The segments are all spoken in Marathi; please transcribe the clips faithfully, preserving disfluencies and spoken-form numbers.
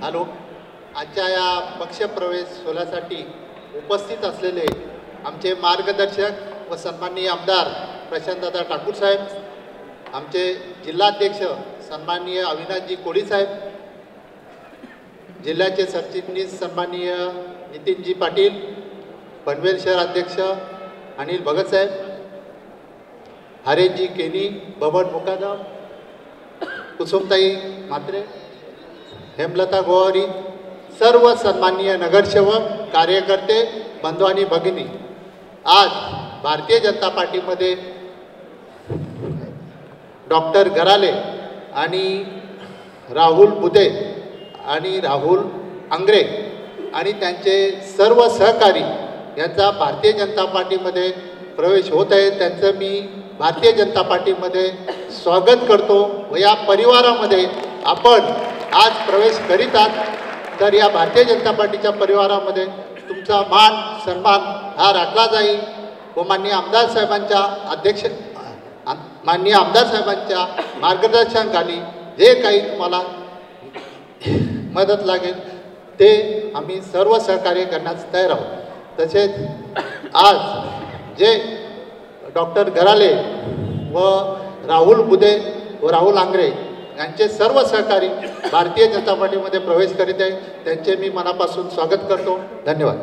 हॅलो, आजच्या या पक्षप्रवेश सोहळ्यासाठी उपस्थित असलेले आमचे मार्गदर्शक व सन्माननीय आमदार प्रशांतदादा ठाकूर साहेब, आमचे जिल्हाध्यक्ष सन्माननीय अविनाशजी कोळी साहेब, जिल्ह्याचे सरचिटणीस सन्माननीय नितीनजी पाटील, पनवेल शहर अध्यक्ष अनिल भगत साहेब, हरेशजी केनी, बबन मुकादम, कुसुमताई म्हात्रे, हेमलता गोवारी, सर्व सन्माननीय नगरसेवक, कार्यकर्ते, बंधू आणि भगिनी, आज भारतीय जनता पार्टीमध्ये डॉक्टर गराले आणि राहुल बुदे आणि राहुल आंग्रे आणि त्यांचे सर्व सहकारी यांचा भारतीय जनता पार्टीमध्ये प्रवेश होत आहे. त्यांचं मी भारतीय जनता पार्टीमध्ये स्वागत करतो व या परिवारामध्ये आपण आज प्रवेश करीत आहात. तर या भारतीय जनता पार्टीच्या परिवारामध्ये तुमचा मान सन्मान हा राखला जाईल व माननीय आमदार साहेबांच्या अध्यक्ष माननीय आमदार साहेबांच्या मार्गदर्शनाखाली जे काही तुम्हाला मदत लागेल ते आम्ही सर्व सहकार्य करण्यास तयार आहोत. तसेच आज जे डॉक्टर गराले व राहुल बुदे व राहुल आंग्रे यांचे सर्व सहकारी भारतीय जनता पार्टीमध्ये प्रवेश करीत आहे, त्यांचे मी मनापासून स्वागत करतो. धन्यवाद.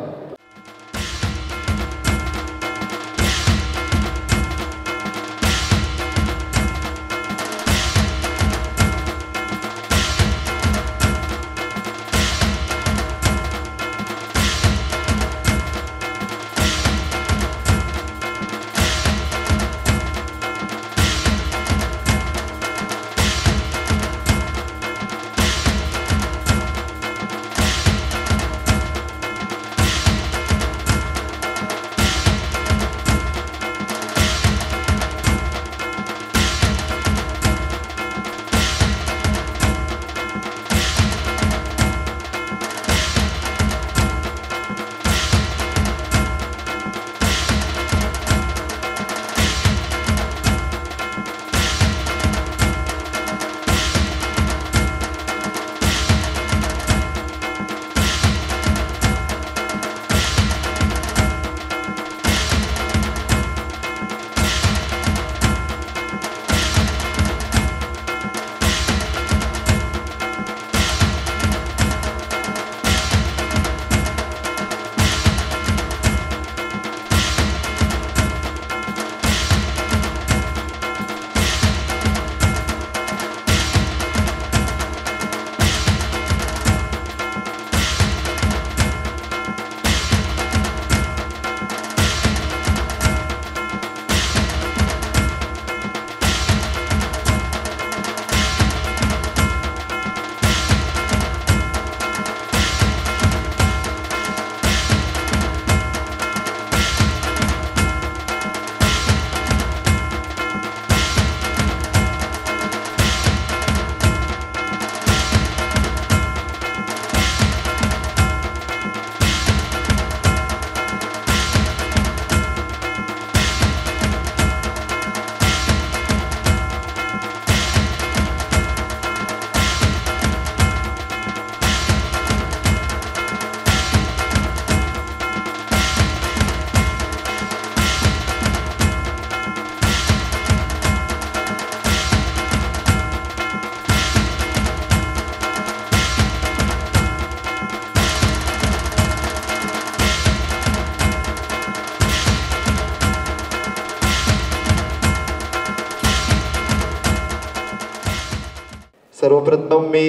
सर्वप्रथम मी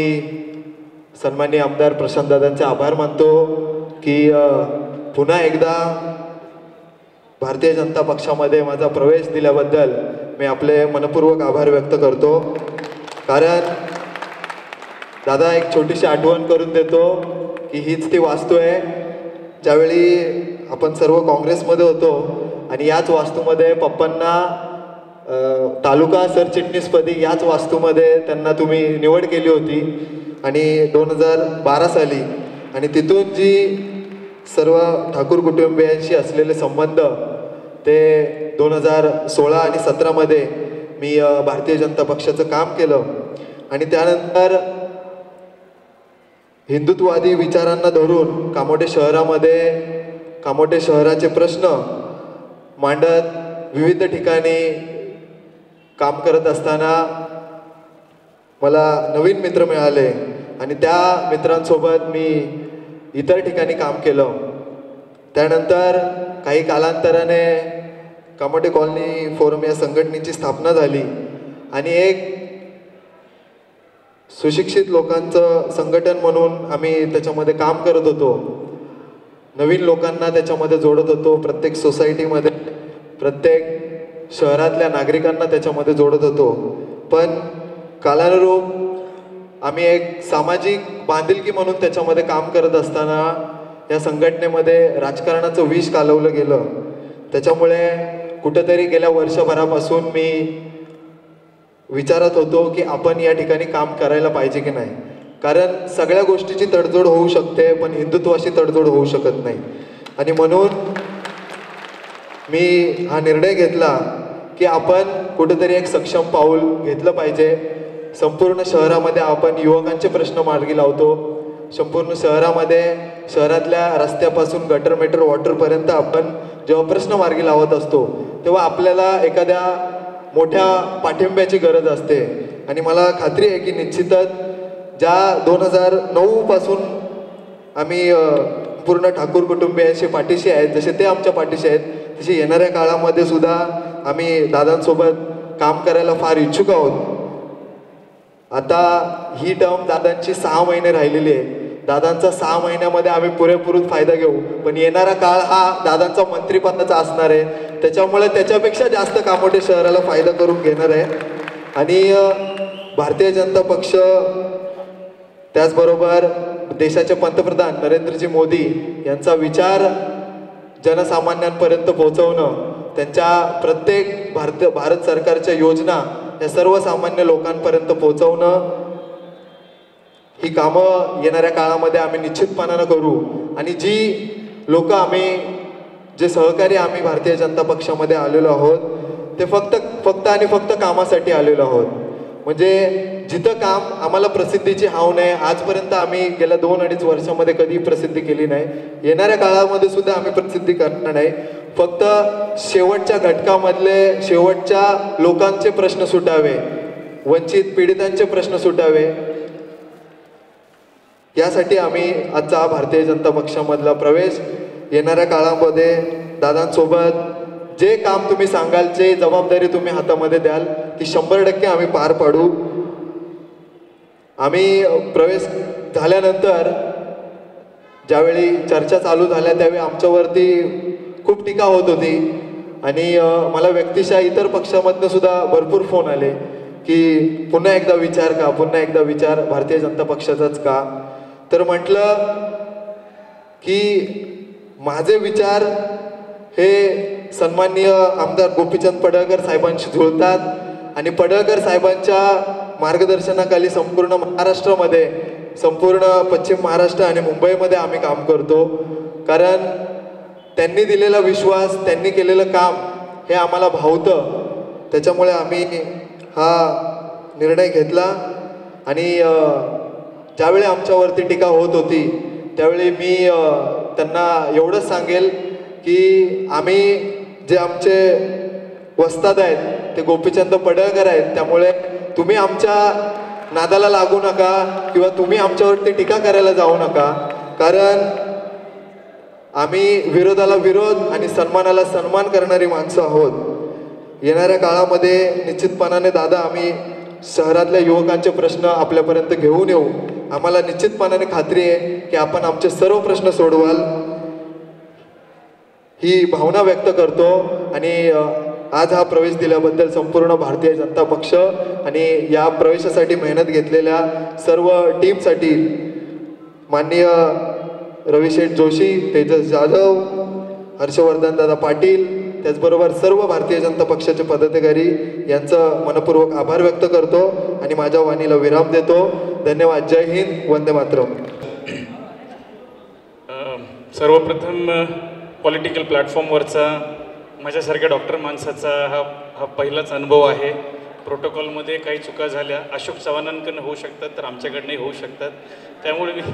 सन्माननीय आमदार प्रशांतदादांचे आभार मानतो की पुन्हा एकदा भारतीय जनता पक्षामध्ये माझा प्रवेश दिल्याबद्दल मी आपले मनपूर्वक आभार व्यक्त करतो. कारण दादा एक छोटीशी आठवण करून देतो की हीच ती वास्तू आहे ज्यावेळी आपण सर्व काँग्रेसमध्ये होतो आणि याच वास्तूमध्ये पप्पांना तालुका सरचिटणीसपदी याच वास्तूमध्ये त्यांना तुम्ही निवड केली होती आणि दोन हजार बारा साली आणि तिथून जी सर्व ठाकूर कुटुंबियांशी असलेले संबंध ते दोन हजार सोळा आणि सतरामध्ये मी भारतीय जनता पक्षाचं काम केलं आणि त्यानंतर हिंदुत्ववादी विचारांना धरून कामोठे शहरामध्ये कामोठे शहराचे प्रश्न मांडत विविध ठिकाणी काम करत असताना मला नवीन मित्र मिळाले आणि त्या मित्रांसोबत मी इतर ठिकाणी काम केलं. त्यानंतर काही कालांतराने कामोठे कॉलनी फोरम या संघटनेची स्थापना झाली आणि एक सुशिक्षित लोकांचं संघटन म्हणून आम्ही त्याच्यामध्ये काम करत होतो. नवीन लोकांना त्याच्यामध्ये जोडत होतो. प्रत्येक सोसायटीमध्ये प्रत्येक शहरातल्या नागरिकांना त्याच्यामध्ये जोडत होतो. पण कालानुरूप आम्ही एक सामाजिक बांधिलकी म्हणून त्याच्यामध्ये काम करत असताना या संघटनेमध्ये राजकारणाचं विष कालवलं गेलं. त्याच्यामुळे कुठंतरी गेल्या वर्षभरापासून मी विचारत होतो की आपण या ठिकाणी काम करायला पाहिजे की नाही. कारण सगळ्या गोष्टीची तडजोड होऊ शकते पण हिंदुत्वाशी तडजोड होऊ शकत नाही. आणि म्हणून मी हा निर्णय घेतला की आपण कुठेतरी एक सक्षम पाऊल घेतलं पाहिजे. संपूर्ण शहरामध्ये आपण युवकांचे प्रश्न मार्गी लावतो. संपूर्ण शहरामध्ये शहरातल्या रस्त्यापासून गटर मेटर वॉटरपर्यंत आपण जेव्हा प्रश्न मार्गी लावत असतो तेव्हा आपल्याला एखाद्या मोठ्या पाठिंब्याची गरज असते. आणि मला खात्री आहे की निश्चितच ज्या दोन हजार नऊ पासून आम्ही पूर्ण ठाकूर कुटुंबियांशी पाठीशी आहेत, जसे ते आमच्या पाठीशी आहेत, तसे येणाऱ्या काळामध्ये सुद्धा आम्ही दादांसोबत काम करायला फार इच्छुक आहोत. आता ही टर्म दादांची सहा महिने राहिलेली आहे. दादांचा सहा महिन्यामध्ये आम्ही पुरेपूर फायदा घेऊ. पण येणारा काळ हा दादांचा मंत्रिपदाचा असणार आहे. त्याच्यामुळे त्याच्यापेक्षा जास्त कामोठे शहराला फायदा करून घेणार आहे. आणि भारतीय जनता पक्ष त्याचबरोबर देशाचे पंतप्रधान नरेंद्रजी मोदी यांचा विचार जनसामान्यांपर्यंत पोहोचवणं, त्यांच्या प्रत्येक भारत भारत सरकारच्या योजना या सर्वसामान्य लोकांपर्यंत पोहोचवणं, ही कामं येणाऱ्या काळामध्ये आम्ही निश्चितपणानं करू. आणि जी लोक आम्ही जे सहकारी आम्ही भारतीय जनता पक्षामध्ये आलेलो आहोत ते फक्त फक्त आणि फक्त कामासाठी आलेलो आहोत. म्हणजे जिथं काम आम्हाला प्रसिद्धीची हाव नाही. आजपर्यंत आम्ही गेल्या दोन अडीच वर्षामध्ये कधी प्रसिद्धी केली नाही. येणाऱ्या काळामध्ये सुद्धा आम्ही प्रसिद्धी करणार नाही. फक्त शेवटच्या घटकामधले शेवटच्या लोकांचे प्रश्न सुटावे, वंचित पीडितांचे प्रश्न सुटावे, यासाठी आम्ही आजचा भारतीय जनता पक्षामधला प्रवेश. येणाऱ्या काळामध्ये दादांसोबत जे काम तुम्ही सांगाल, जे जबाबदारी तुम्ही हातामध्ये द्याल, ती शंभर टक्के आम्ही पार पाडू. आम्ही प्रवेश झाल्यानंतर ज्यावेळी चर्चा चालू झाल्या त्यावेळी आमच्यावरती खूप टीका होत होती. आणि मला व्यक्तिशः इतर पक्षामधनं सुद्धा भरपूर फोन आले की पुन्हा एकदा विचार का, पुन्हा एकदा विचार भारतीय जनता पक्षाचाच का. तर म्हटलं की माझे विचार हे सन्माननीय आमदार गोपीचंद पडळकर साहेबांशी जुळतात. आणि पडळकर साहेबांच्या मार्गदर्शनाखाली संपूर्ण महाराष्ट्रामध्ये, संपूर्ण पश्चिम महाराष्ट्र आणि मुंबईमध्ये आम्ही काम करतो. कारण त्यांनी दिलेला विश्वास, त्यांनी केलेलं काम हे आम्हाला भावतं. त्याच्यामुळे आम्ही हा निर्णय घेतला. आणि ज्यावेळी आमच्यावरती टीका होत होती त्यावेळी मी त्यांना एवढंच सांगेल की आम्ही जे आमचे वस्ताद आहेत ते गोपीचंद पडळकर आहेत. त्यामुळे तुम्ही आमच्या नादाला लागू नका किंवा तुम्ही आमच्यावरती टीका करायला जाऊ नका. कारण आम्ही विरोधाला विरोध आणि सन्मानाला सन्मान करणारी माणसं आहोत. येणाऱ्या काळामध्ये निश्चितपणाने दादा आम्ही शहरातल्या युवकांचे प्रश्न आपल्यापर्यंत घेऊन येऊ. आम्हाला निश्चितपणाने खात्री आहे की आपण आमचे सर्व प्रश्न सोडवाल, ही भावना व्यक्त करतो. आणि आज हा प्रवेश दिल्याबद्दल संपूर्ण भारतीय जनता पक्ष आणि या प्रवेशासाठी मेहनत घेतलेल्या सर्व टीमसाठी माननीय रविशेठ जोशी, तेजस जाधव, हर्षवर्धन दादा पाटील, त्याचबरोबर सर्व भारतीय जनता पक्षाचे पदाधिकारी यांचं मनपूर्वक आभार व्यक्त करतो आणि माझ्या वाणीला विराम देतो. धन्यवाद. जय हिंद. वंदे मातरम. सर्वप्रथम पॉलिटिकल प्लॅटफॉर्मवरचा माझ्यासारख्या डॉक्टर माणसाचा हा हा पहिलाच अनुभव आहे प्रोटोकॉलमध्ये काही चुका झाल्या अशोक चव्हाणांकडनं होऊ शकतात, तर आमच्याकडनंही होऊ शकतात. त्यामुळे मी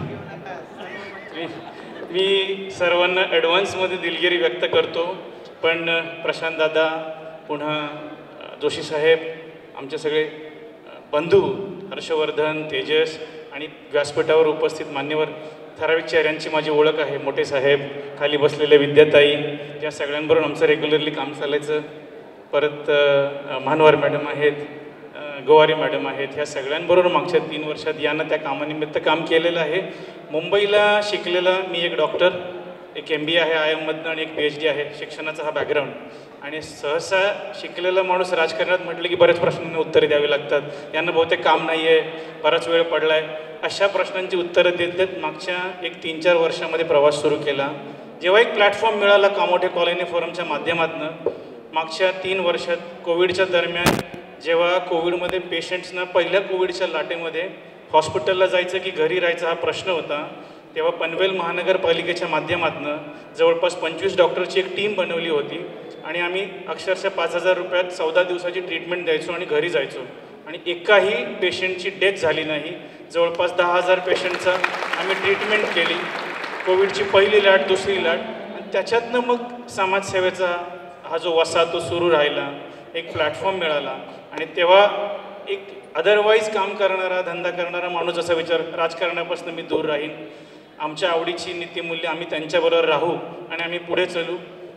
मी मी सर्वांना ॲडव्हान्समध्ये दिलगिरी व्यक्त करतो. पण प्रशांत दादा, पुन्हा जोशी साहेब, आमचे सगळे बंधू हर्षवर्धन, तेजस आणि व्यासपीठावर उपस्थित मान्यवर ठराविक चेहऱ्यांची माझी ओळख आहे. मोठे साहेब, खाली बसलेल्या विद्याताई, या सगळ्यांबरोबर आमचं रेग्युलरली काम चालायचं. परत महानवर मॅडम आहेत, गोवारी मॅडम आहेत, ह्या सगळ्यांबरोबर मागच्या तीन वर्षात यानं त्या कामानिमित्त काम केलेलं आहे. मुंबईला शिकलेला मी एक डॉक्टर, एक एम बी ए आहे आय एममधनं आणि एक पी एच डी आहे. शिक्षणाचा हा बॅकग्राऊंड. आणि सहसा शिकलेला माणूस राजकारणात म्हटलं की बऱ्याच प्रश्नांना उत्तरे द्यावी लागतात. यांना बहुतेक काम नाही आहे, बराच वेळ पडला आहे, अशा प्रश्नांची उत्तरं देत देत मागच्या एक तीन चार वर्षामध्ये प्रवास सुरू केला. जेव्हा एक प्लॅटफॉर्म मिळाला कामोठे कॉलनी फोरमच्या माध्यमातून, मागच्या तीन वर्षात कोविडच्या दरम्यान जेव्हा कोविडमध्ये पेशंट्सना पहिल्या कोविडच्या लाटेमध्ये हॉस्पिटलला जायचं की घरी राहायचा हा प्रश्न होता, तेव्हा पनवेल महानगरपालिकेच्या माध्यमातून जवळपास पंचवीस डॉक्टरची एक टीम बनवली होती आणि आम्ही अक्षरशः पाच हजार रुपयात चौदा दिवसाची ट्रीटमेंट द्यायचो आणि घरी जायचो. आणि एकाही पेशंटची डेथ झाली नाही. जवळपास दहा हजार पेशंटचा आम्ही ट्रीटमेंट केली. कोविडची पहिली लाट, दुसरी लाट, आणि त्याच्यातनं मग समाजसेवेचा हा जो वसा तो सुरू राहिला, एक प्लॅटफॉर्म मिळाला. आणि तेव्हा एक अदरवाईज काम करणारा, धंदा करणारा माणूस असा विचार, राजकारणापासून मी दूर राहीन, आमच्या आवडीची नीतिमूल्य आम्ही त्यांच्याबरोबर राहू आणि आम्ही पुढे चलू.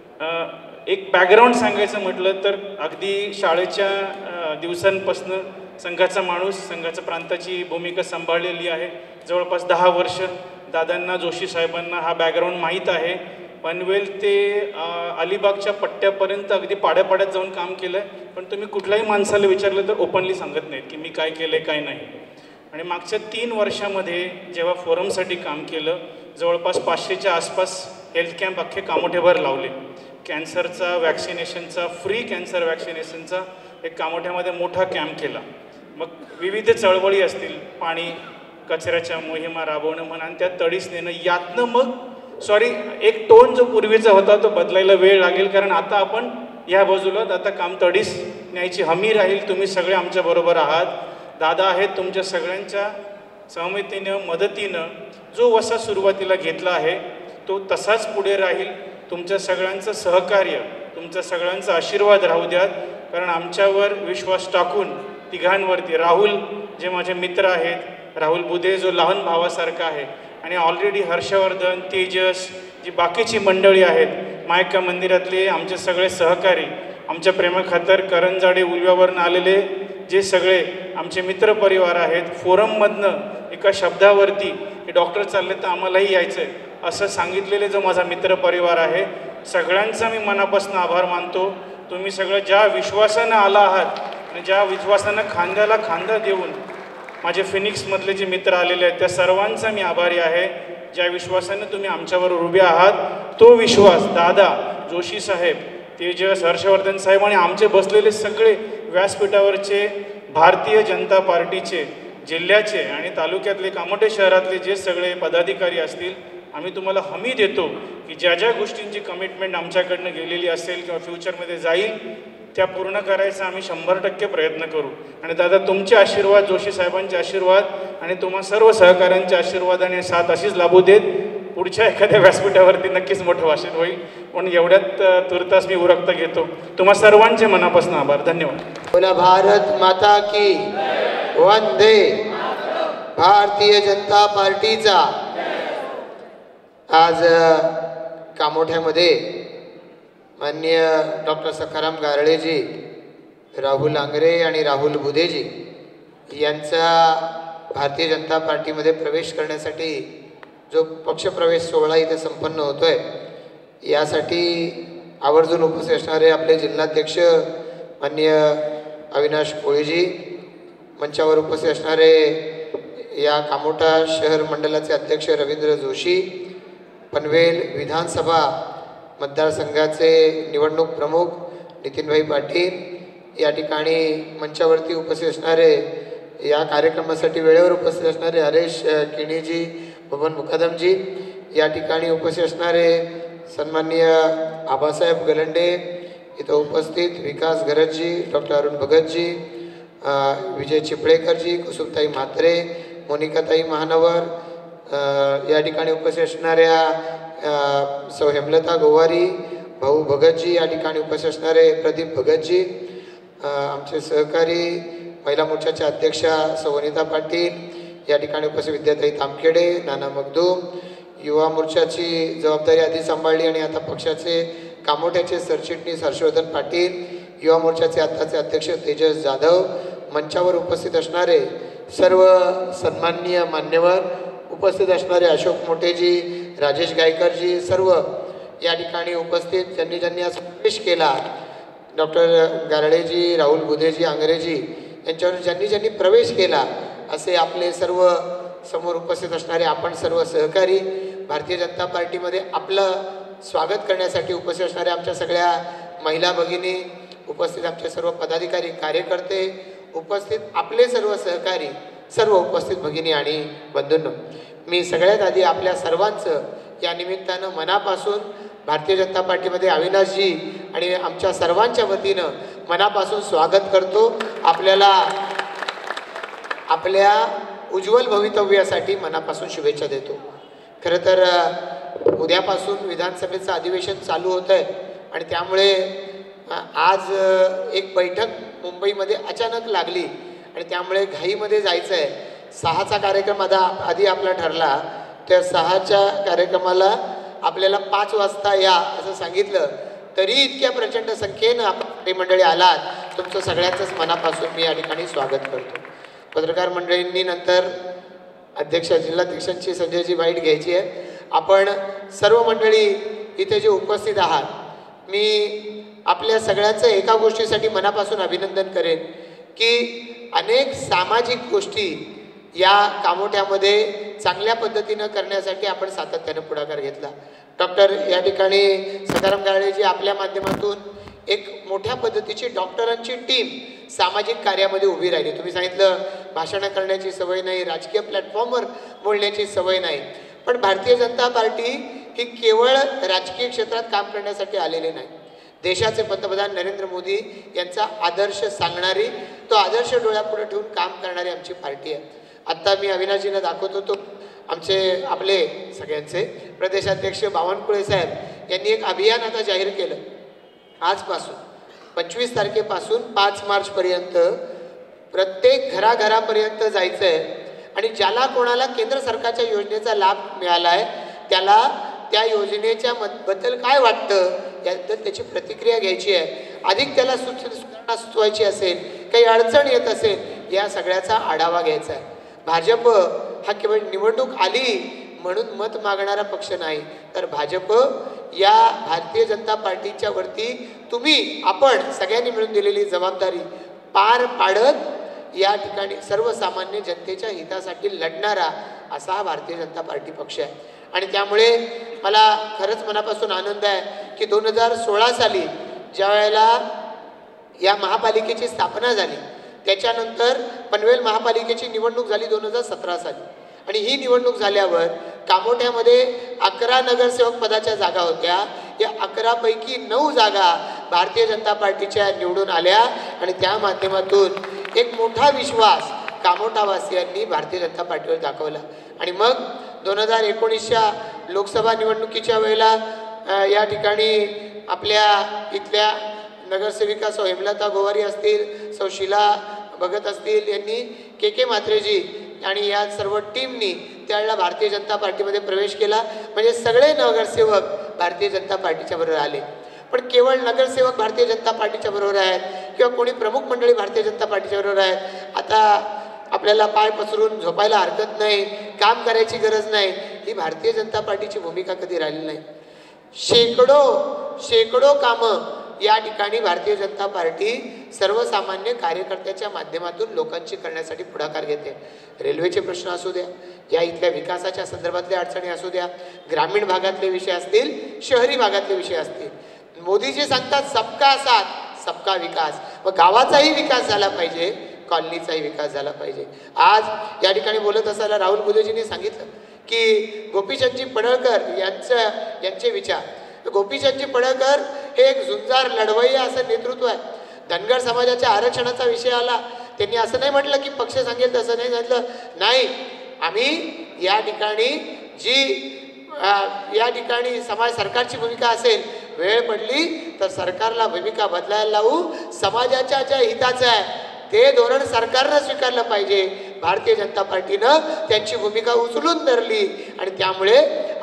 एक बॅकग्राऊंड सांगायचं म्हटलं तर अगदी शाळेच्या दिवसांपासून संघाचा माणूस, संघाच्या प्रांताची भूमिका सांभाळलेली आहे. जवळपास दहा वर्ष दादांना, जोशी साहेबांना हा बॅकग्राऊंड माहीत आहे. पनवेल ते अलिबागच्या पट्ट्यापर्यंत अगदी पाड्यापाड्यात जाऊन काम केलं आहे. पण तुम्ही कुठल्याही माणसाला विचारलं तर ओपनली सांगत नाहीत की मी काय केलं आहे, काय नाही. आणि मागच्या तीन वर्षामध्ये जेव्हा फोरमसाठी काम केलं, जवळपास पाचशेच्या आसपास हेल्थ कॅम्प अख्खे कामोठेभर लावले. कॅन्सरचा, वॅक्सिनेशनचा, फ्री कॅन्सर वॅक्सिनेशनचा एक कामोठ्यामध्ये मोठा कॅम्प केला. मग विविध चळवळी असतील, पाणी कचऱ्याच्या मोहिमा राबवणं म्हणा, आणि त्या तडीस नेणं, यातनं मग सॉरी एक टोन जो पूर्वीचा होता तो बदलायला वेळ लागेल. कारण आता आपण ह्या बाजूला आता काम तडीस न्यायची हमी राहील. तुम्ही सगळे आमच्याबरोबर आहात. दादा आहेत, तुमच्या सगळ्यांच्या सहमतीनं, मदतीनं जो वसा सुरुवातीला घेतला आहे तो तसाच पुढे राहील. तुमच्या सगळ्यांचं सहकार्य, तुमच्या सगळ्यांचा आशीर्वाद राहू द्यात. कारण आमच्यावर विश्वास टाकून तिघांवरती, राहुल जे माझे मित्र आहेत, राहुल बुधे जो लहान भावासारखा आहे, आणि ऑलरेडी हर्षवर्धन, तेजस, जी बाकीची मंडळी आहेत, मायका मंदिरातले आमचे सगळे सहकारी, आमच्या प्रेमाखातर करंजाडे उल्व्यावरून आलेले जे सगळे आमचे मित्रपरिवार आहेत, फोरममधनं एका शब्दावरती हे डॉक्टर चालले तर आम्हालाही यायचं आहे असं सांगितलेले जो माझा मित्रपरिवार आहे, सगळ्यांचा मी मनापासून आभार मानतो. तुम्ही सगळं ज्या विश्वासानं आला आहात आणि ज्या विश्वासानं खांद्याला खांदा देऊन माझे फिनिक्समधले जे मित्र आलेले आहेत त्या सर्वांचा मी आभारी आहे. ज्या विश्वासानं तुम्ही आमच्याबरोबर उभे आहात तो विश्वास दादा, जोशी साहेब, तेजस, हर्षवर्धन साहेब आणि आमचे बसलेले सगळे व्यासपीठावरचे भारतीय जनता पार्टीचे जिल्ह्याचे आणि तालुक्यातले, कामोठे शहरातले जे सगळे पदाधिकारी असतील, आम्ही तुम्हाला हमी देतो की ज्या ज्या गोष्टींची कमिटमेंट आमच्याकडनं गेलेली असेल किंवा फ्युचरमध्ये जाईल त्या पूर्ण करायचा आम्ही शंभर टक्के प्रयत्न करू. आणि दादा तुमचे आशीर्वाद, जोशी साहेबांचे आशीर्वाद आणि तुम्हा सर्व सहकाऱ्यांचे आशीर्वाद आणि साथ अशीच लाभू देत. पुढच्या एखाद्या व्यासपीठावरती नक्कीच मोठं भाषण होईल. पण एवढ्यात तुर्तास मी उरकता घेतो. तुम्हा सर्वांचे मनापासून आभार. धन्यवाद. बोला भारत माता की वंदे. भारतीय जनता पार्टीचा आज कामोठ्यामध्ये माननीय डॉक्टर सखाराम गारळेजी, राहुल आंग्रे आणि राहुल बुधेजी यांचा भारतीय जनता पार्टीमध्ये प्रवेश करण्यासाठी जो पक्षप्रवेश सोहळा इथे संपन्न होतो आहे, यासाठी आवर्जून उपस्थित असणारे आपले जिल्हाध्यक्ष माननीय अविनाश कोळीजी, मंचावर उपस्थित असणारे या कामोठा शहर मंडळाचे अध्यक्ष रवींद्र जोशी, पनवेल विधानसभा मतदारसंघाचे निवडणूक प्रमुख नितीनभाई पाटील, या ठिकाणी मंचावरती उपस्थित असणारे, या कार्यक्रमासाठी वेळेवर उपस्थित असणारे हरेश किणीजी, बबन मुकादमजी, या ठिकाणी उपस्थित असणारे सन्माननीय आबासाहेब गलंडे, इथं उपस्थित विकास गरजजी, डॉक्टर अरुण भगतजी, विजय चिपळेकरजी, कुसुमताई म्हात्रे, मोनिकाताई महानवर, या ठिकाणी उपस्थित असणाऱ्या सौ हेमलता गोवारी, भाऊ भगतजी, या ठिकाणी उपस्थित असणारे प्रदीप भगतजी, आमचे सहकारी महिला मोर्चाच्या अध्यक्षा सौ वनिता पाटील, या ठिकाणी उपस्थित विद्याताई तामखेडे, नाना मगदूम, युवा मोर्चाची जबाबदारी आधी सांभाळली आणि आता पक्षाचे कामोठ्याचे सरचिटणीस हर्षवर्धन पाटील, युवा मोर्चाचे आत्ताचे अध्यक्ष तेजस जाधव, मंचावर उपस्थित असणारे सर्व सन्माननीय मान्यवर, उपस्थित असणारे अशोक मोठेजी, राजेश गायकरजी, सर्व या ठिकाणी उपस्थित ज्यांनी ज्यांनी आज प्रवेश केला, डॉक्टर गारळेजी, राहुल बुधेजी, आंग्रेजी यांच्यावर ज्यांनी ज्यांनी प्रवेश केला, असे आपले सर्व समोर उपस्थित असणारे आपण सर्व सहकारी, भारतीय जनता पार्टीमध्ये आपलं स्वागत करण्यासाठी उपस्थित असणारे आमच्या सगळ्या महिला भगिनी, उपस्थित आमचे सर्व पदाधिकारी, कार्यकर्ते, उपस्थित आपले सर्व सहकारी, सर्व उपस्थित भगिनी आणि बंधूंनो, मी सगळ्यात आधी आपल्या सर्वांचं या निमित्तानं मनापासून भारतीय जनता पार्टीमध्ये अविनाशजी आणि आमच्या सर्वांच्या वतीनं मनापासून स्वागत करतो. आपल्याला आपल्या उज्ज्वल भवितव्यासाठी मनापासून शुभेच्छा देतो. खरं तर उद्यापासून विधानसभेचं अधिवेशन चालू होतं आहे आणि त्यामुळे आज एक बैठक मुंबईमध्ये अचानक लागली आणि त्यामुळे घाईमध्ये जायचं आहे. सहाचा कार्यक्रम आता आधी आपला ठरला, त्या सहाच्या कार्यक्रमाला आपल्याला पाच वाजता या असं सांगितलं, तरी इतक्या प्रचंड संख्येनं आपण मंडळी आलात, तुमचं सगळ्यांचंच मनापासून मी या ठिकाणी स्वागत करतो. पत्रकार मंडळींनी नंतर अध्यक्ष जिल्हाध्यक्षांची संजयजी बाईट घ्यायची आहे. आपण सर्व मंडळी इथे जे उपस्थित आहात, मी आपल्या सगळ्यांचं एका गोष्टीसाठी मनापासून अभिनंदन करेन की अनेक सामाजिक गोष्टी या कामोठ्यामध्ये चांगल्या पद्धतीनं करण्यासाठी आपण सातत्यानं पुढाकार घेतला. डॉक्टर या ठिकाणी सखाराम गारळेजी आपल्या माध्यमातून एक मोठ्या पद्धतीची डॉक्टरांची टीम सामाजिक कार्यामध्ये उभी राहिली. तुम्ही सांगितलं भाषणं करण्याची सवय नाही, राजकीय प्लॅटफॉर्मवर बोलण्याची सवय नाही, पण भारतीय जनता पार्टी ही केवळ राजकीय क्षेत्रात काम करण्यासाठी आलेली नाही. देशाचे पंतप्रधान नरेंद्र मोदी यांचा आदर्श सांगणारी, तो आदर्श डोळ्यापुढे ठेवून काम करणारी आमची पार्टी आहे. आत्ता मी अविनाशजींना दाखवत होतो, आमचे आपले सगळ्यांचे प्रदेशाध्यक्ष बावनकुळे साहेब यांनी एक अभियान आता जाहीर केलं. आजपासून पंचवीस तारखेपासून पाच मार्चपर्यंत प्रत्येक घराघरापर्यंत जायचं आहे आणि ज्याला कोणाला केंद्र सरकारच्या योजनेचा लाभ मिळाला आहे त्याला त्या योजनेच्या बद्दल काय वाटतं याबद्दल त्याची प्रतिक्रिया घ्यायची आहे. अधिक त्याला सुधारणा सुचवायची असेल, काही अडचण येत असेल, या सगळ्याचा आढावा घ्यायचा आहे. भाजप हा केवळ निवडणूक आली म्हणून मत मागणारा पक्ष नाही, तर भाजप या भारतीय जनता पार्टीच्या वरती तुम्ही आपण सगळ्यांनी मिळून दिलेली जबाबदारी पार पाडत या ठिकाणी सर्वसामान्य जनतेच्या हितासाठी लढणारा असा हा भारतीय जनता पार्टी पक्ष आहे. आणि त्यामुळे मला खरंच मनापासून आनंद आहे की दोन हजार सोळा साली ज्या वेळेला या महापालिकेची स्थापना झाली, त्याच्यानंतर पनवेल महापालिकेची निवडणूक झाली दोन हजार सतरा साली, आणि ही निवडणूक झाल्यावर कामोठ्यामध्ये अकरा नगरसेवक पदाच्या जागा होत्या. या अकरापैकी नऊ जागा भारतीय जनता पार्टीच्या निवडून आल्या आणि त्या माध्यमातून एक मोठा विश्वास कामोठावासियांनी भारतीय जनता पार्टीवर दाखवला. आणि मग दोन हजार एकोणीसच्या लोकसभा निवडणुकीच्या वेळेला या ठिकाणी आपल्या इथल्या नगरसेविका सौ हेमलता गोवारी असतील, सौ शीला भगत असतील, यांनी के के म्हात्रेजी आणि या सर्व टीमनी त्यावेळेला भारतीय जनता पार्टीमध्ये प्रवेश केला. म्हणजे सगळे नगरसेवक भारतीय जनता पार्टीच्या बरोबर आले. पण केवळ नगरसेवक भारतीय जनता पार्टीच्या बरोबर आहेत किंवा कोणी प्रमुख मंडळी भारतीय जनता पार्टीच्या बरोबर आहेत, आता आपल्याला पाय पसरून झोपायला हरकत नाही, काम करायची गरज नाही, ही भारतीय जनता पार्टीची भूमिका कधी राहिली नाही. शेकडो शेकडो कामं या ठिकाणी भारतीय जनता पार्टी सर्वसामान्य कार्यकर्त्याच्या माध्यमातून लोकांची करण्यासाठी पुढाकार घेते. रेल्वेचे प्रश्न असू द्या, या इथल्या विकासाच्या संदर्भातल्या अडचणी असू द्या, ग्रामीण भागातले विषय असतील, शहरी भागातले विषय असतील. मोदीजी सांगतात सबका साथ सबका विकास, व गावाचाही विकास झाला पाहिजे, कॉलनीचाही विकास झाला पाहिजे. आज या ठिकाणी बोलत असताना राहुल बुधेजींनी सांगितलं की गोपीचंदजी पडळकर यांचं यांचे विचार. गोपीचंदजी पडळकर हे एक झुंजार लढवय्या असं नेतृत्व आहे. धनगर समाजाच्या आरक्षणाचा विषय आला त्यांनी असं नाही म्हटलं की पक्ष सांगेल तसं नाही सांगितलं, नाही आम्ही या ठिकाणी जी या ठिकाणी समाज सरकारची भूमिका असेल, वेळ पडली तर सरकारला भूमिका बदलायला लावू, समाजाच्या ज्या हिताचं आहे ते धोरण सरकारनं स्वीकारलं पाहिजे. भारतीय जनता पार्टीनं त्यांची भूमिका उचलून धरली आणि त्यामुळे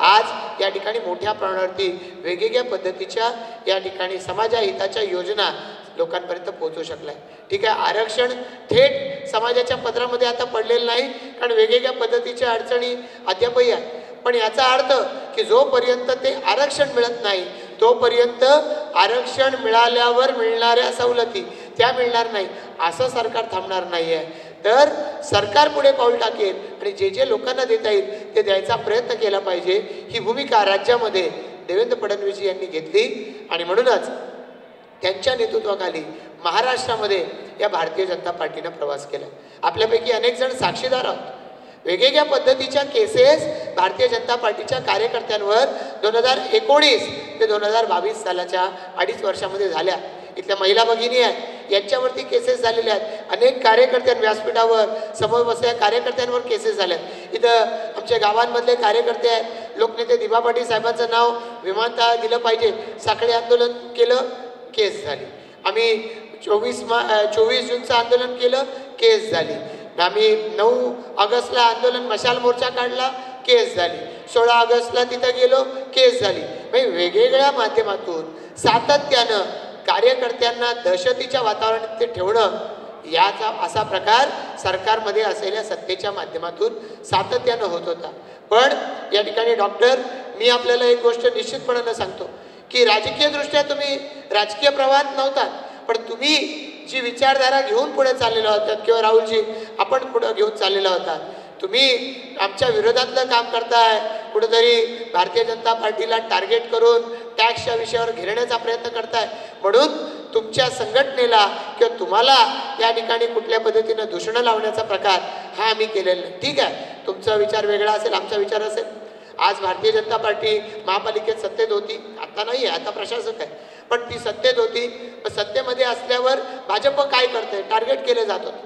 आज या ठिकाणी मोठ्या प्रमाणावरती वेगवेगळ्या पद्धतीच्या या ठिकाणी समाजा हिताच्या योजना लोकांपर्यंत पोहोचू शकलाय. ठीक आहे, आरक्षण थेट समाजाच्या पदरामध्ये आता पडलेलं नाही, कारण वेगवेगळ्या पद्धतीच्या अडचणी अद्यापही आहे. पण याचा अर्थ की जोपर्यंत ते आरक्षण मिळत नाही तोपर्यंत आरक्षण मिळाल्यावर मिळणाऱ्या सवलती त्या मिळणार नाही, असं सरकार थांबणार नाही आहे. तर सरकार पुढे पाऊल टाकेल आणि जे जे लोकांना देता येईल ते द्यायचा प्रयत्न केला पाहिजे. ही भूमिका राज्यामध्ये देवेंद्र फडणवीस यांनी घेतली आणि म्हणूनच त्यांच्या नेतृत्वाखाली महाराष्ट्रामध्ये या भारतीय जनता पार्टीनं प्रवास केला. आपल्यापैकी अनेक जण साक्षीदार आहोत. वेगवेगळ्या पद्धतीच्या केसेस भारतीय जनता पार्टीच्या कार्यकर्त्यांवर दोन हजार एकोणीस ते दोन हजार बावीस सालाच्या अडीच वर्षामध्ये झाल्या. इथल्या महिला भगिनी आहेत यांच्यावरती केसेस झालेल्या आहेत. अनेक कार्यकर्त्यां व्यासपीठावर समोर बसलेल्या कार्यकर्त्यांवर केसेस झाल्या. इथं आमच्या गावांमधले कार्यकर्ते आहेत, लोकनेते दिबा पाटील साहेबांचं नाव विमानतळ दिलं पाहिजे, साखळी आंदोलन केलं, केस झाली. आम्ही चोवीस मा चोवीस जूनचं आंदोलन केलं, केस झाली. आम्ही नऊ ऑगस्टला आंदोलन मशाल मोर्चा काढला, केस झाली. सोळा ऑगस्टला तिथं गेलो, केस झाली. म्हणजे वेगवेगळ्या माध्यमातून सातत्यानं कार्यकर्त्यांना दहशतीच्या वातावरणात ते ठेवणं, याचा असा प्रकार सरकारमध्ये असलेल्या सत्तेच्या माध्यमातून सातत्यानं होत होता. पण या ठिकाणी डॉक्टर मी आपल्याला एक गोष्ट निश्चितपणानं सांगतो की राजकीयदृष्ट्या तुम्ही राजकीय प्रवाहात नव्हता, पण तुम्ही जी विचारधारा घेऊन पुढे चाललेला होता किंवा राहुलजी आपण पुढे घेऊन चाललेला होता, तुम्ही आमच्या विरोधातलं काम करताय, कुठेतरी भारतीय जनता पार्टीला टार्गेट करून टॅक्सच्या विषयावर घेरण्याचा प्रयत्न करताय. म्हणून तुमच्या संघटनेला किंवा तुम्हाला या ठिकाणी कुठल्या पद्धतीनं दूषणं लावण्याचा प्रकार हा आम्ही केलेला नाही. ठीक आहे, तुमचा विचार वेगळा असेल, आमचा विचार असेल. आज भारतीय जनता पार्टी महापालिकेत सत्तेत होती, आता नाही आहे, आता प्रशासक आहे, पण ती सत्तेत होती. सत्तेमध्ये असल्यावर भाजप काय करते, टार्गेट केलं जात होतं.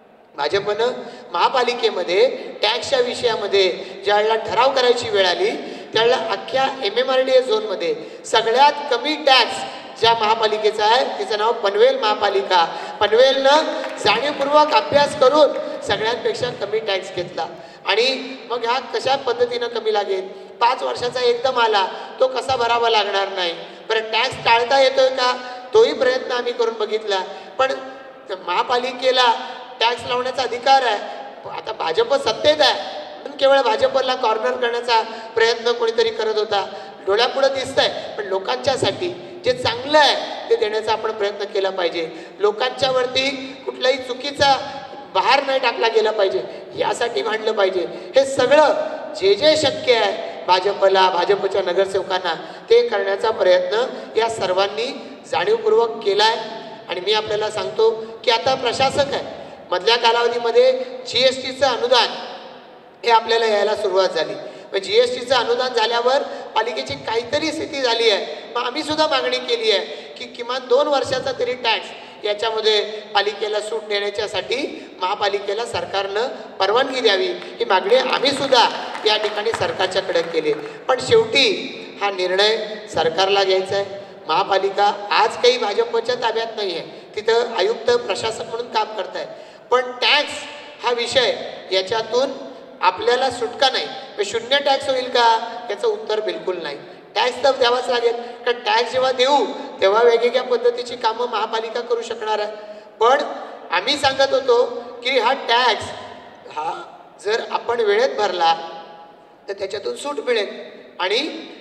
भाजपनं महापालिकेमध्ये टॅक्सच्या विषयामध्ये ज्यावेळेला ठराव करायची वेळ आली त्यावेळेला अख्ख्या M M R D A झोनमध्ये सगळ्यात कमी टॅक्स ज्या महापालिकेचा आहे तिचं नाव पनवेल महापालिका. पनवेलनं जाणीवपूर्वक अभ्यास करून सगळ्यांपेक्षा कमी टॅक्स घेतला. आणि मग ह्या कशा पद्धतीनं कमी लागेल, पाच वर्षाचा एकदम आला तो कसा भरावा लागणार नाही. बरं, टॅक्स टाळता येतोय का, तोही प्रयत्न आम्ही करून बघितला. पण महापालिकेला टॅक्स लावण्याचा अधिकार आहे. आता भाजप सत्तेत आहे पण केवळ भाजपला कॉर्नर करण्याचा प्रयत्न कोणीतरी करत होता, डोळ्यापुढं दिसतंय. पण लोकांच्यासाठी जे चांगलं आहे ते देण्याचा आपण प्रयत्न केला पाहिजे. लोकांच्यावरती कुठलाही चुकीचा बहार नाही टाकला गेला पाहिजे, यासाठी भांडलं पाहिजे. हे सगळं जे जे शक्य आहे भाजपला, भाजपच्या नगरसेवकांना ते करण्याचा प्रयत्न या सर्वांनी जाणीवपूर्वक केला आहे. आणि मी आपल्याला सांगतो की आता प्रशासक आहे, मधल्या कालावधीमध्ये जी एस टीचं अनुदान हे आपल्याला यायला सुरुवात झाली. मग जी एस टीचं अनुदान झाल्यावर पालिकेची काहीतरी स्थिती झाली आहे. मग आम्ही सुद्धा मागणी केली आहे की किमान दोन वर्षाचा तरी टॅक्स याच्यामध्ये पालिकेला सूट देण्याच्यासाठी महापालिकेला सरकारनं परवानगी द्यावी, ही मागणी आम्ही सुद्धा या ठिकाणी सरकारच्याकडे केली. पण शेवटी हा निर्णय सरकारला घ्यायचा आहे. महापालिका आज काही भाजपच्या ताब्यात नाही आहे, तिथं आयुक्त प्रशासक म्हणून काम करत आहे. पण टॅक्स हा विषय याच्यातून आपल्याला सुटका नाही. शून्य टॅक्स होईल का, याचं उत्तर बिलकुल नाही. टॅक्स तर द्यावाच लागेल, कारण टॅक्स जेव्हा देऊ तेव्हा वेगवेगळ्या पद्धतीची कामं महापालिका करू शकणार आहे. पण आम्ही सांगत होतो की हा टॅक्स हा जर आपण वेळेत भरला तर त्याच्यातून सूट मिळेल. आणि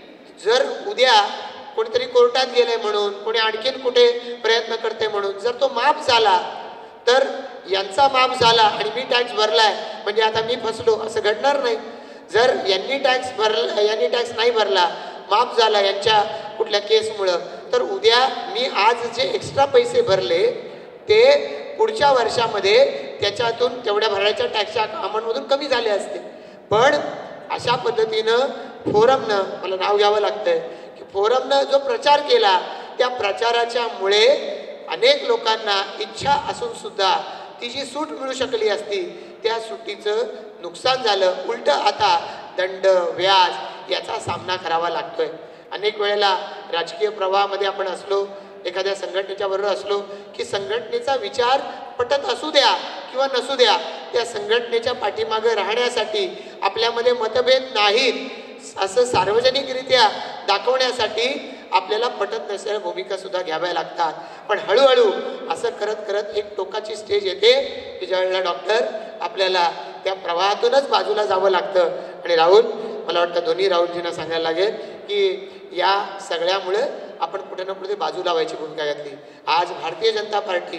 जर उद्या कोणीतरी कोर्टात गेले म्हणून, कोणी आणखीन कुठे प्रयत्न करते म्हणून जर तो माफ झाला तर यांचा माफ झाला आणि मी टॅक्स भरलाय म्हणजे आता मी फसलो असं घडणार नाही. जर यांनी टॅक्स भरला, यांनी टॅक्स नाही भरला, माफ झाला यांच्या कुठल्या केसमुळं, तर उद्या मी आज जे एक्स्ट्रा पैसे भरले ते पुढच्या वर्षामध्ये त्याच्यातून तेवढ्या भरायच्या टॅक्सच्या अमाऊंटमधून कमी झाले असते. पण अशा पद्धतीनं फोरमनं, मला नाव घ्यावं लागतंय की फोरमनं जो प्रचार केला त्या प्रचाराच्या मुळे अनेक लोकांना इच्छा असून सुद्धा ती जी सूट मिळू शकली असती त्या सुटीचं नुकसान झालं. उलट आता दंड व्याज याचा सामना करावा लागतोय. अनेक वेळेला राजकीय प्रवाहामध्ये आपण असलो, एखाद्या संघटनेच्या बरोबर असलो की संघटनेचा विचार पटत असू द्या किंवा नसू द्या, त्या संघटनेच्या पाठीमागे राहण्यासाठी आपल्यामध्ये मतभेद नाहीत असं सार्वजनिकरित्या दाखवण्यासाठी आपल्याला पटत नसलेल्या भूमिका सुद्धा घ्याव्या लागतात. पण हळूहळू असं करत करत एक टोकाची स्टेज येते की ज्यावेळेला डॉक्टर आपल्याला त्या प्रवाहातूनच बाजूला जावं लागतं. आणि राहुल, मला वाटतं दोन्ही राहुलजींना सांगायला लागेल की या सगळ्यामुळे आपण कुठे ना कुठे बाजू लावायची भूमिका घेतली. आज भारतीय जनता पार्टी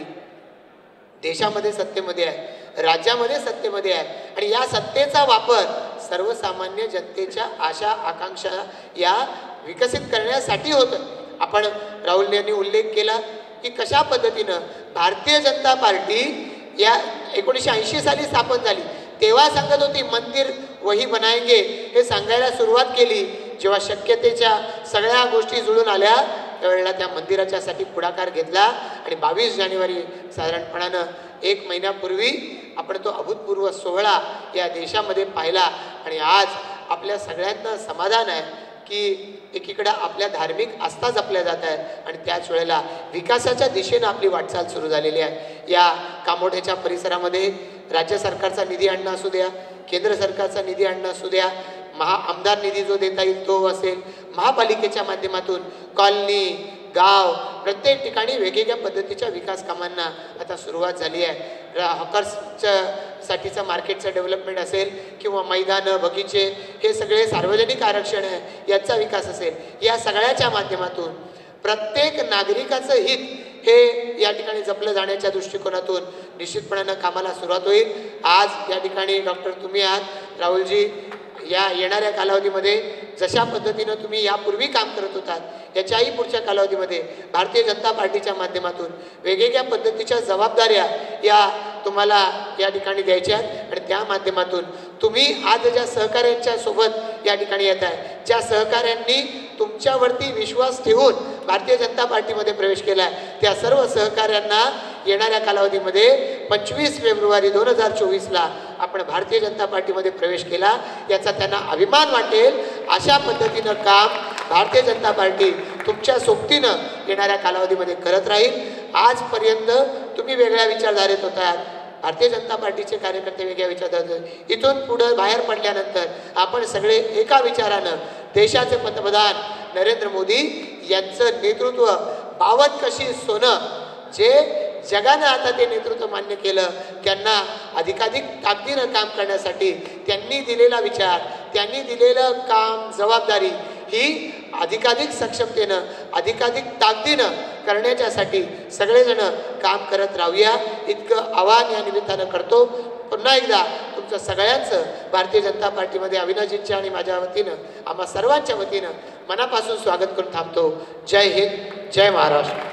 देशामध्ये सत्तेमध्ये आहे, राज्यामध्ये सत्तेमध्ये आहे आणि या सत्तेचा वापर सर्वसामान्य जनतेच्या आशा आकांक्षा या विकसित करण्यासाठी होतं. आपण राहुल यांनी उल्लेख केला की कशा पद्धतीनं भारतीय जनता पार्टी या एकोणीसशे ऐंशी साली स्थापन झाली. तेव्हा सांगत होती मंदिर वही बनाएंगे, हे सांगायला सुरुवात केली. जेव्हा शक्यतेच्या सगळ्या गोष्टी जुळून आल्या त्यावेळेला त्या मंदिराच्यासाठी पुढाकार घेतला आणि बावीस जानेवारी साधारणपणानं एक महिन्यापूर्वी आपण तो अभूतपूर्व सोहळा या देशामध्ये पाहिला. आणि आज आपल्या सगळ्यांना समाधान आहे की एकीकडे आपल्या धार्मिक आस्था जपल्या जात आहेत आणि त्याच वेळेला विकासाच्या दिशेनं आपली वाटचाल सुरू झालेली आहे. या कामोठ्याच्या परिसरामध्ये राज्य सरकारचा निधी आणणं असू द्या, केंद्र सरकारचा निधी आणणं असू द्या, महा आमदार निधी जो देता येईल तो असेल, महापालिकेच्या माध्यमातून कॉलनी, गाव, प्रत्येक ठिकाणी वेगवेगळ्या पद्धतीच्या विकास कामांना आता सुरुवात झाली आहे. हॉकर्सच्या साठीचं मार्केटचं डेव्हलपमेंट असेल किंवा मैदानं, बगीचे, हे सगळे सार्वजनिक आरक्षण आहे याचा विकास असेल, या सगळ्याच्या माध्यमातून प्रत्येक नागरिकाचं हित हे या ठिकाणी जपलं जाण्याच्या दृष्टिकोनातून निश्चितपणानं कामाला सुरुवात होईल. आज या ठिकाणी डॉक्टर तुम्ही आहात, राहुलजी, या येणाऱ्या कालावधीमध्ये जशा पद्धतीनं तुम्ही यापूर्वी काम करत होतात याच्याही पुढच्या कालावधीमध्ये भारतीय जनता पार्टीच्या माध्यमातून वेगवेगळ्या पद्धतीच्या जबाबदाऱ्या या तुम्हाला या ठिकाणी द्यायच्या आहेत आणि त्या माध्यमातून तुम्ही आज ज्या सहकाऱ्यांच्या सोबत या ठिकाणी येत आहे, ज्या सहकाऱ्यांनी तुमच्यावरती विश्वास ठेवून भारतीय जनता पार्टीमध्ये प्रवेश केला आहे, त्या सर्व सहकाऱ्यांना येणाऱ्या कालावधीमध्ये पंचवीस फेब्रुवारी दोन हजार चोवीसला आपण भारतीय जनता पार्टीमध्ये प्रवेश केला याचा त्यांना अभिमान वाटेल. अशा पद्धतीनं काम भारतीय जनता पार्टी तुमच्या सोबतीनं येणाऱ्या कालावधीमध्ये करत राहील. आजपर्यंत तुम्ही वेगळ्या विचारधारेत होता, भारतीय जनता पार्टीचे कार्यकर्ते वेगळ्या विचारधारेत, इथून पुढे बाहेर पडल्यानंतर आपण सगळे एका विचारानं देशाचे पंतप्रधान नरेंद्र मोदी यांचं नेतृत्व बावत कशी सोनं, जे जगानं आता ते नेतृत्व मान्य केलं, त्यांना अधिकाधिक ताकदीनं काम करण्यासाठी त्यांनी दिलेला विचार, त्यांनी दिलेलं काम, जबाबदारी ही अधिकाधिक सक्षमतेनं, अधिकाधिक ताकदीनं करण्याच्यासाठी सगळेजण काम करत राहूया इतकं आवाहन या निमित्तानं करतो. पुन्हा एकदा तुमचं सगळ्यांचं भारतीय जनता पार्टीमध्ये अविनाशजींच्या आणि माझ्या वतीनं, आम्हा सर्वांच्या वतीनं मनापासून स्वागत करून थांबतो. जय हिंद, जय महाराष्ट्र.